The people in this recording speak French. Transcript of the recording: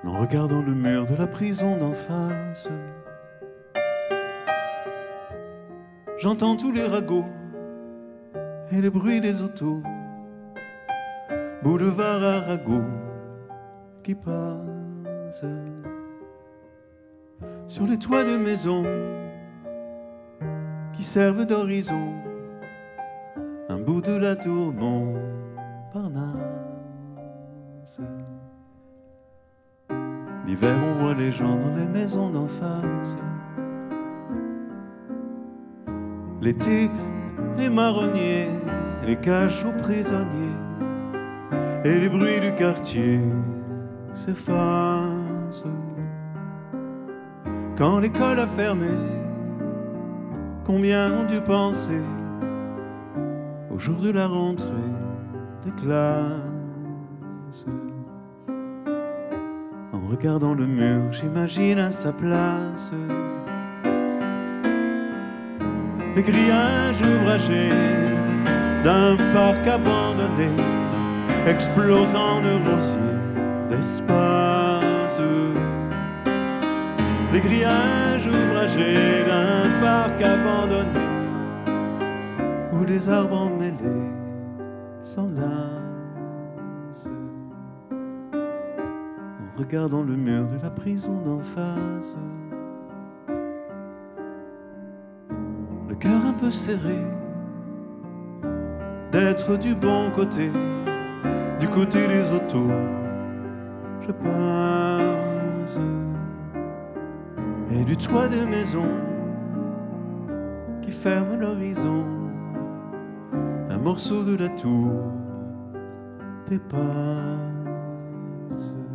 en regardant le mur de la prison d'en face. J'entends tous les ragots et le bruit des autos, boulevard Arago qui passe sur les toits des maisons qui servent d'horizon, un bout de la tour Montparnasse. L'hiver on voit les gens dans les maisons d'en face. L'été, les marronniers, les caches aux prisonniers, et les bruits du quartier s'effacent. Quand l'école a fermé, combien ont dû penser au jour de la rentrée des classes. En regardant le mur, j'imagine à sa place les grillages ouvragés d'un parc abandonné, explosant de rosiers d'espace. Les grillages ouvragés d'un parc abandonné, où les arbres emmêlés s'enlacent. En regardant le mur de la prison d'en face, le cœur un peu serré d'être du bon côté, du côté des autos, je passe, et du toit des maisons qui ferment l'horizon, un morceau de la tour dépasse.